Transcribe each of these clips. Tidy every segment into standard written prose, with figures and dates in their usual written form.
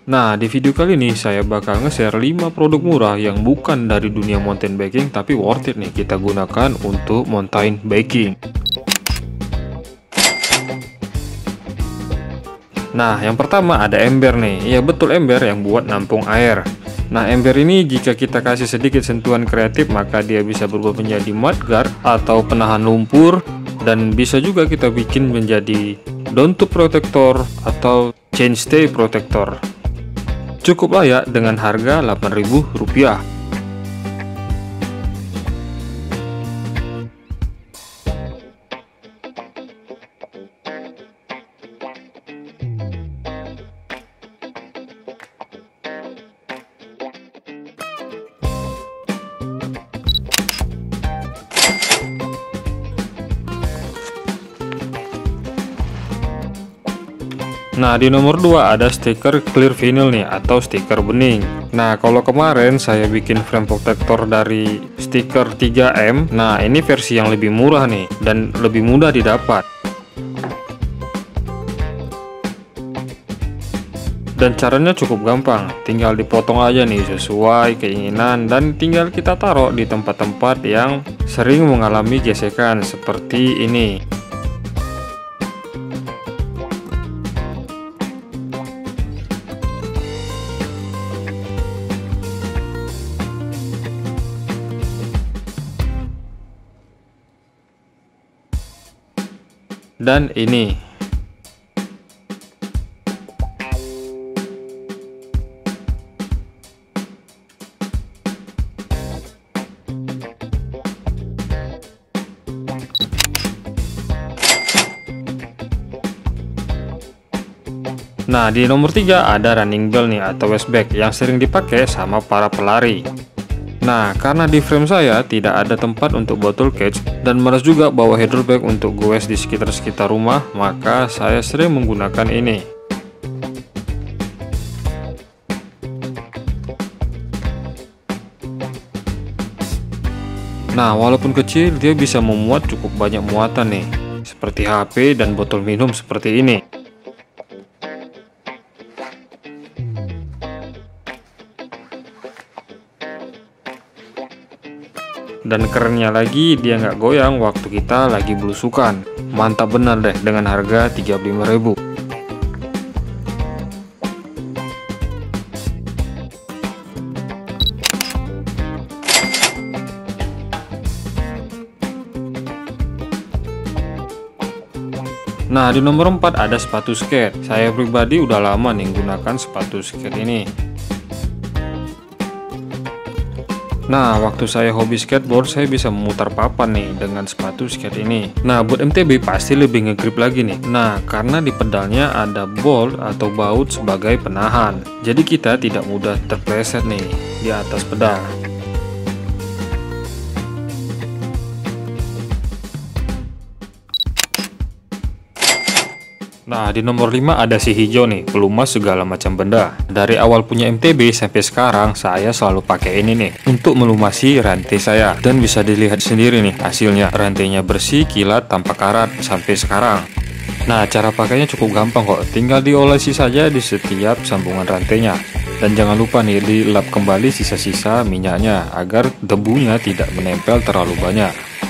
Nah, di video kali ini saya bakal nge-share 5 produk murah yang bukan dari dunia mountain biking tapi worth it nih kita gunakan untuk mountain biking. Nah, yang pertama ada ember nih. Ya betul, ember yang buat nampung air. Nah, ember ini jika kita kasih sedikit sentuhan kreatif maka dia bisa berubah menjadi mudguard atau penahan lumpur, dan bisa juga kita bikin menjadi down tube protector atau chainstay protector. Cukup layak dengan harga Rp8.000. Nah, di nomor 2 ada stiker clear vinyl nih atau stiker bening. Nah, kalau kemarin saya bikin frame protector dari stiker 3M. Nah, ini versi yang lebih murah nih dan lebih mudah didapat. Dan caranya cukup gampang, tinggal dipotong aja nih sesuai keinginan dan tinggal kita taruh di tempat-tempat yang sering mengalami gesekan seperti ini. Dan ini. Nah, di nomor 3 ada running bell nih atau waistbag yang sering dipakai sama para pelari. Nah, karena di frame saya tidak ada tempat untuk botol catch dan malas juga bawa header bag untuk goes di sekitar rumah, maka saya sering menggunakan ini. Nah, walaupun kecil, dia bisa memuat cukup banyak muatan nih, seperti HP dan botol minum seperti ini. Dan kerennya lagi, dia nggak goyang waktu kita lagi belusukan. Mantap benar deh dengan harga Rp35.000. Nah, di nomor 4 ada sepatu skate. Saya pribadi udah lama nih gunakan sepatu skate ini. Nah, waktu saya hobi skateboard, saya bisa memutar papan nih dengan sepatu skate ini. Nah, buat MTB pasti lebih ngegrip lagi nih. Nah, karena di pedalnya ada bolt atau baut sebagai penahan. Jadi kita tidak mudah terpleset nih di atas pedal. Nah, di nomor 5 ada si hijau nih, pelumas segala macam benda. Dari awal punya MTB sampai sekarang, saya selalu pakai ini nih untuk melumasi rantai saya. Dan bisa dilihat sendiri nih hasilnya, rantainya bersih, kilat, tanpa karat sampai sekarang. Nah, cara pakainya cukup gampang kok, tinggal diolesi saja di setiap sambungan rantainya. Dan jangan lupa nih dilap kembali sisa-sisa minyaknya agar debunya tidak menempel terlalu banyak.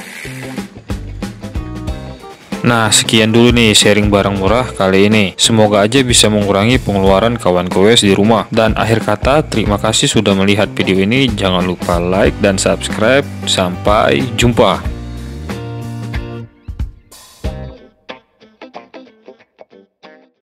Nah, sekian dulu nih sharing barang murah kali ini. Semoga aja bisa mengurangi pengeluaran kawan goes di rumah. Dan akhir kata, terima kasih sudah melihat video ini. Jangan lupa like dan subscribe. Sampai jumpa.